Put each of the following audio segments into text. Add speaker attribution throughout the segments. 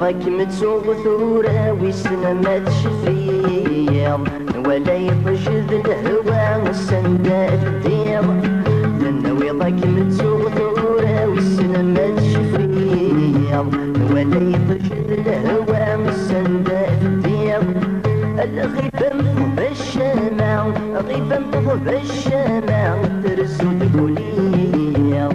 Speaker 1: ويضك متسوق ثورة ويسنى ما تشفيض ولا يطجد الهوى والسندات الديض لأن ويضك متسوق ثورة ويسنى ما تشفيض ولا يطجد الهوى والسندات الديض الغيبة مطلب الشمع غيبة مطلب الشمع ترسو تقوليض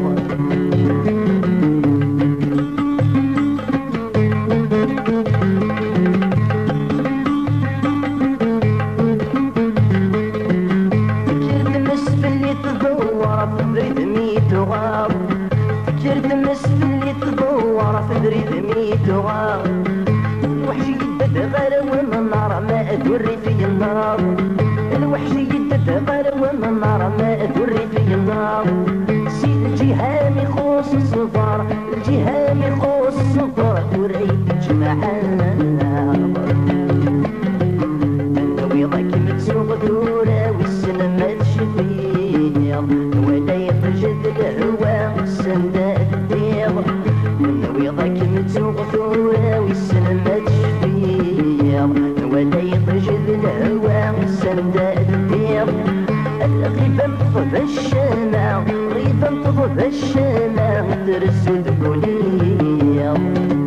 Speaker 1: فكرت مسف اللي تدور في بريدمي تغار الوحش يدد غير ومن النار ما أدوري في النار الوحش يدد غير ومن النار ما أدوري في النار سيد الجهام يخص الصفار الجهام يخص الصفار وريت تجمعنا أنا ويضك متسوق دورة والسنة ما تشفيض ولا يطجد الهوى والسندات الديض أنا ويضك متسوق دورة والسنة ما تشفيض ولا يطجد الهوى والسندات الديض الغيبة مطلب الشمع غيبة مطلب الشمع ترسو تقوليض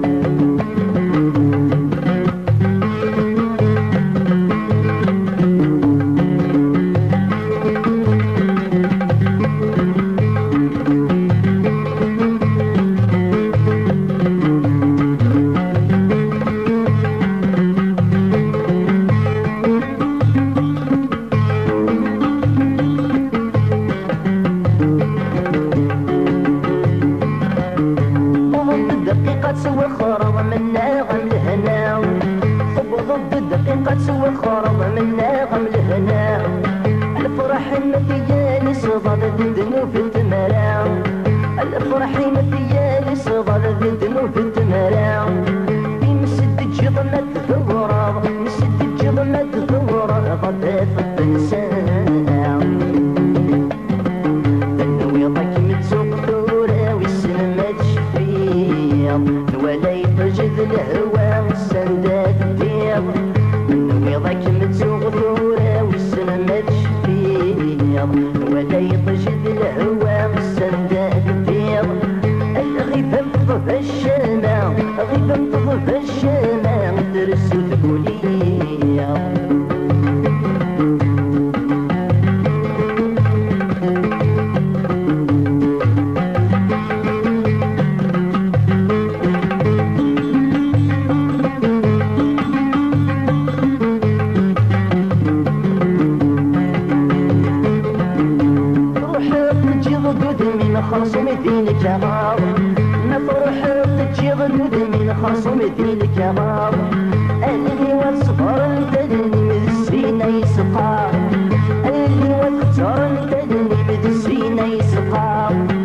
Speaker 1: سوى خرب من ناغم الهنا ضد الدقيقة سوى خرب من ناغم الهنا الفرح المثيال صغد الذنوب التمرا الفرح المثيال صغد الذنوب التمرا يمسد الجضمة ثورة يمسد الجضمة ثورة غدا في الإنسان تنويضك متسوق ثورة والسنة ما تشفيض ولا يطجد الهوى والسندات الديض نويضك متسوق ثورة والسنة ما تشفيض ولا يطجد الهوى والسندات الديض الغيبة مطلب الشمع غيبة مطلب الشمع ترسو تقوليض خصم دين الكبار نفرح تجي ضد من خصم دين الكبار اللي والصبر التدني بالسينا يسقى اللي والخسر التدني بالسينا يسقى